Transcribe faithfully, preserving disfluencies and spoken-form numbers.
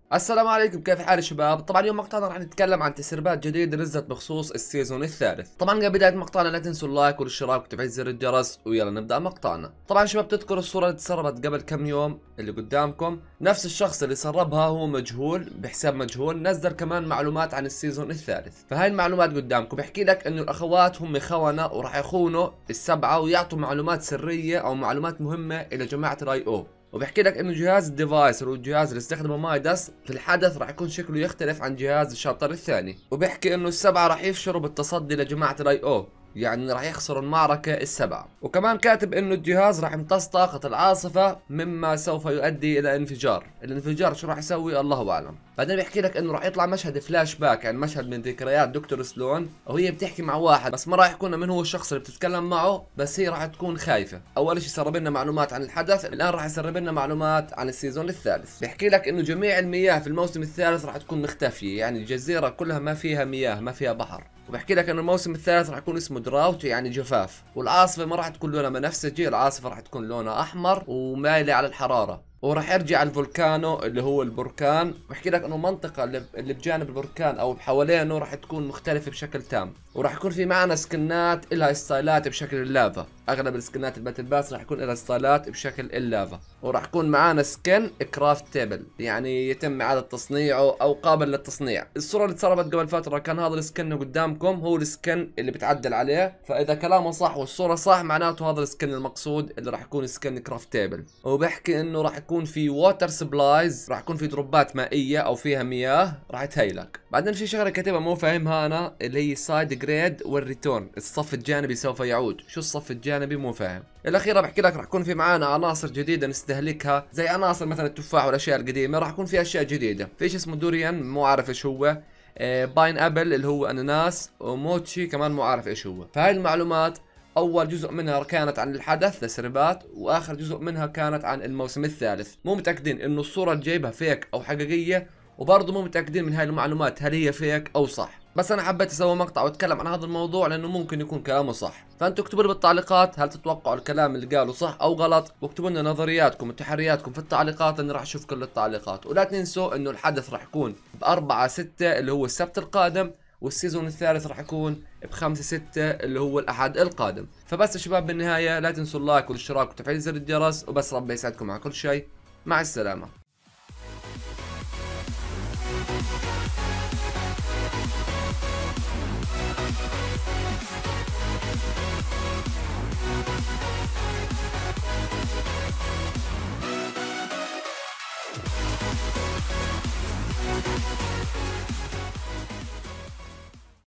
السلام عليكم، كيف حال شباب؟ طبعا اليوم مقطعنا راح نتكلم عن تسريبات جديدة نزلت بخصوص السيزون الثالث. طبعا قبل بداية مقطعنا لا تنسوا اللايك والاشتراك وتفعيل زر الجرس، ويلا نبدأ مقطعنا. طبعا شباب تذكروا الصورة اللي تسربت قبل كم يوم اللي قدامكم؟ نفس الشخص اللي سربها هو مجهول بحساب مجهول، نزل كمان معلومات عن السيزون الثالث. فهاي المعلومات قدامكم بحكي لك انه الاخوات هم خونة وراح يخونوا السبعة ويعطوا معلومات سرية او معلومات مهمة الى جماعة الاي او. وبحكي لك انه جهاز الديفايس اللي هو الجهاز اللي استخدمه مايداس في الحدث راح يكون شكله يختلف عن جهاز الشابتر الثاني. وبحكي انه السبعة راح يفشلوا بالتصدي لجماعة الاي او، يعني راح يخسروا المعركة السبعة. وكمان كاتب انه الجهاز راح يمتص طاقة العاصفة مما سوف يؤدي الى انفجار. الانفجار شو راح يسوي الله اعلم. بعدين بيحكي لك انه راح يطلع مشهد فلاش باك، يعني مشهد من ذكريات دكتور سلون وهي بتحكي مع واحد، بس ما راح يكون من هو الشخص اللي بتتكلم معه، بس هي راح تكون خايفة. اول شيء سرب لنا معلومات عن الحدث، الان راح يسرب لنا معلومات عن السيزون الثالث. بيحكي لك انه جميع المياه في الموسم الثالث راح تكون مختفية، يعني الجزيرة كلها ما فيها مياه، ما فيها بحر. وبحكي لك انه الموسم الثالث راح يكون اسمه دراوت، يعني جفاف، والعاصفة ما راح تكون لونها بنفسجي، العاصفة راح تكون لونها احمر ومايلة على الحرارة. وراح يرجع الفولكانو اللي هو البركان، بحكي لك انه المنطقة اللي اللي بجانب البركان او بحوالينه راح تكون مختلفة بشكل تام، وراح يكون في معنا سكنات لها ستايلات بشكل اللافا. اغلب السكنات الباتل باس راح يكون لها ستايلات بشكل اللافا، وراح يكون معنا سكن كرافت تيبل، يعني يتم اعادة تصنيعه او قابل للتصنيع. الصورة اللي اتسربت قبل فترة كان هذا السكن قدامكم هو السكن اللي بتعدل عليه، فاذا كلامه صح والصورة صح معناته هذا السكن المقصود اللي راح يكون سكن كرافت تيبل. وبحكي انه راح يكون في ووتر سبلايز، راح يكون في دروبات مائية او فيها مياه راح تهيلك. بعدين في شغلة كاتبها مو فاهمها انا، اللي هي سايد جريد والريتورن، الصف الجانبي سوف يعود. شو الصف الجانبي؟ مو فاهم. الاخيره بحكي لك راح يكون في معانا عناصر جديده نستهلكها، زي عناصر مثلا التفاح والاشياء القديمه، راح يكون في اشياء جديده. في شيء اسمه دوريان مو عارف ايش هو، آه باين ابل اللي هو اناناس، وموتشي كمان مو عارف ايش هو. فهاي المعلومات اول جزء منها كانت عن الحدث تسريبات، واخر جزء منها كانت عن الموسم الثالث. مو متاكدين انه الصوره اللي جايبها فيك او حقيقيه، وبرضه مو متاكدين من هاي المعلومات هل هي فيك او صح. بس انا حبيت اسوي مقطع واتكلم عن هذا الموضوع لانه ممكن يكون كلامه صح. فانتوا اكتبوا لي بالتعليقات هل تتوقعوا الكلام اللي قاله صح او غلط، واكتبوا لنا نظرياتكم وتحرياتكم في التعليقات لاني راح اشوف كل التعليقات. ولا تنسوا انه الحدث راح يكون بأربعة ستة اللي هو السبت القادم، والسيزون الثالث راح يكون بخمسة ستة اللي هو الأحد القادم. فبس يا شباب بالنهاية لا تنسوا اللايك والاشتراك وتفعيل زر الجرس، وبس ربي يسعدكم على كل شيء. مع السلامة.